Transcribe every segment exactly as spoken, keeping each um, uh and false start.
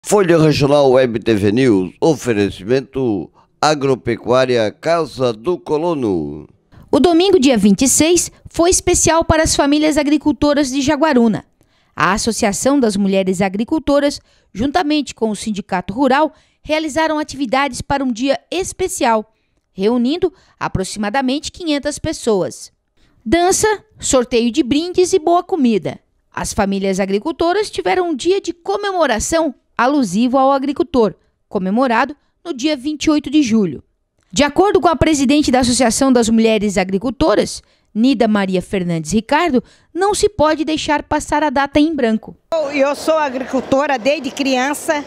Folha Regional Web T V News, oferecimento Agropecuária Casa do Colono. O domingo, dia vinte e seis, foi especial para as famílias agricultoras de Jaguaruna. A Associação das Mulheres Agricultoras, juntamente com o Sindicato Rural, realizaram atividades para um dia especial, reunindo aproximadamente quinhentas pessoas. Dança, sorteio de brindes e boa comida. As famílias agricultoras tiveram um dia de comemoração alusivo ao agricultor, comemorado no dia vinte e oito de julho. De acordo com a presidente da Associação das Mulheres Agricultoras, Nida Maria Fernandes Ricardo, não se pode deixar passar a data em branco. Eu sou agricultora desde criança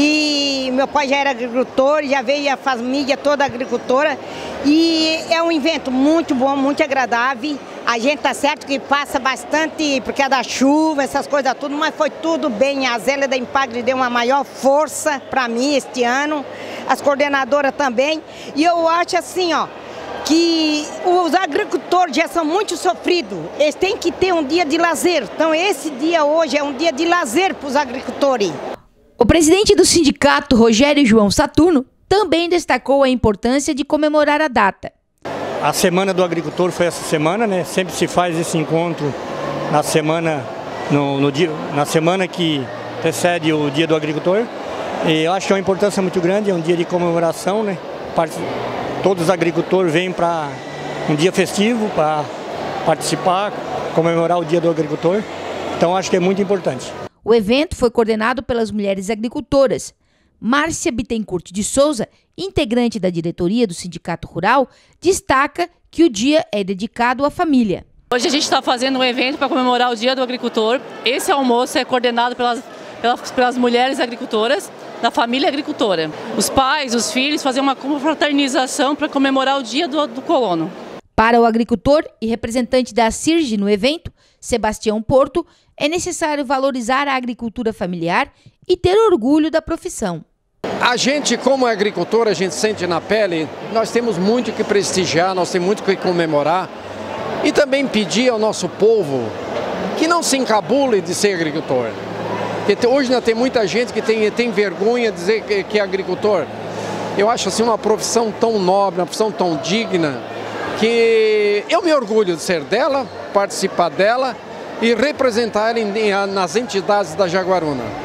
e meu pai já era agricultor, já veio a família toda agricultora e é um evento muito bom, muito agradável. A gente tá certo que passa bastante porque é da chuva, essas coisas tudo, mas foi tudo bem. A Zélia da Impagre deu uma maior força para mim este ano, as coordenadoras também. E eu acho assim, ó, que os agricultores já são muito sofridos, eles têm que ter um dia de lazer. Então esse dia hoje é um dia de lazer para os agricultores. O presidente do sindicato, Rogério João Saturno, também destacou a importância de comemorar a data. A Semana do Agricultor foi essa semana, né? Sempre se faz esse encontro na semana, no, no dia, na semana que precede o Dia do Agricultor. E eu acho que é uma importância muito grande, é um dia de comemoração, né? Todos os agricultores vêm para um dia festivo, para participar, comemorar o Dia do Agricultor. Então acho que é muito importante. O evento foi coordenado pelas mulheres agricultoras. Márcia Bittencourt de Souza, integrante da diretoria do Sindicato Rural, destaca que o dia é dedicado à família. Hoje a gente está fazendo um evento para comemorar o Dia do Agricultor. Esse almoço é coordenado pelas, pelas, pelas mulheres agricultoras da família agricultora. Os pais, os filhos fazem uma confraternização para comemorar o Dia do, do Colono. Para o agricultor e representante da CIRGE no evento, Sebastião Porto, é necessário valorizar a agricultura familiar e ter orgulho da profissão. A gente, como agricultor, a gente sente na pele, nós temos muito que prestigiar, nós temos muito que comemorar e também pedir ao nosso povo que não se encabule de ser agricultor. Porque hoje ainda tem muita gente que tem, tem vergonha de dizer que, que é agricultor. Eu acho assim uma profissão tão nobre, uma profissão tão digna, que eu me orgulho de ser dela, participar dela e representar em, em, nas entidades da Jaguaruna.